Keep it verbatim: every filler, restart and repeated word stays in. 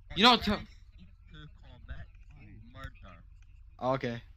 You know, to, To call back murder. okay.